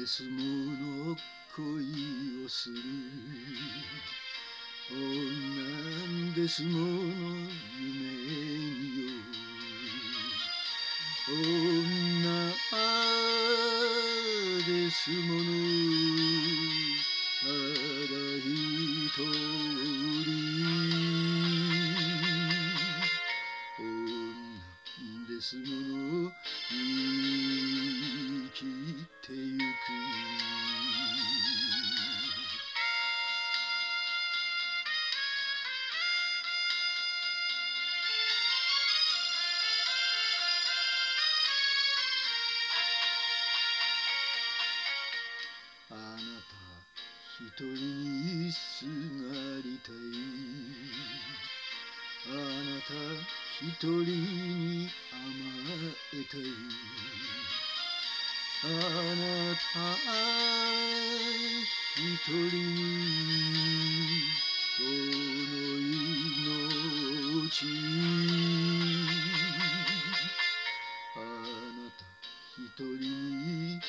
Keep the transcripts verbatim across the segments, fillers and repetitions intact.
ですもの恋をする女ですもの夢によ女ですものただ一人女ですもの生きてゆくあなた一人にすがりたいあなた一人に甘えたいあなた一人にこの命あなた一人に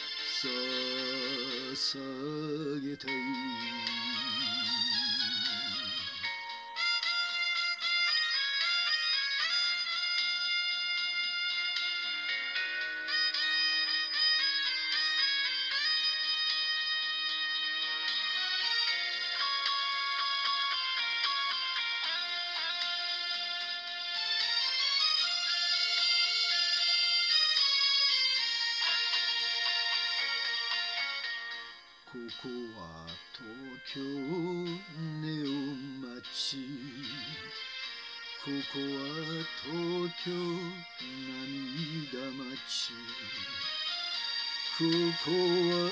捧げたいここは東京ネオ町ここは東京涙町ここは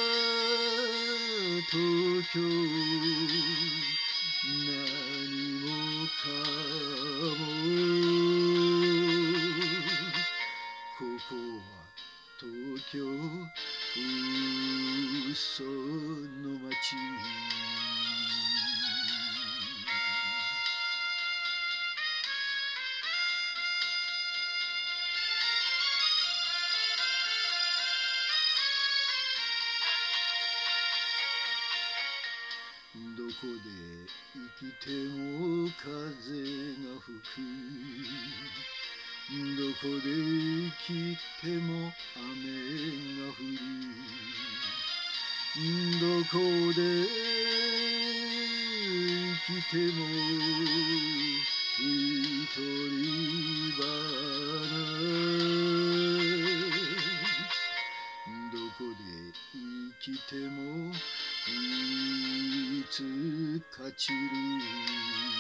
東京何もかもここは東京嘘の街どこで生きても風が吹くどこで生きても雨が降るどこで生きても一人花どこで生きてもいつか散る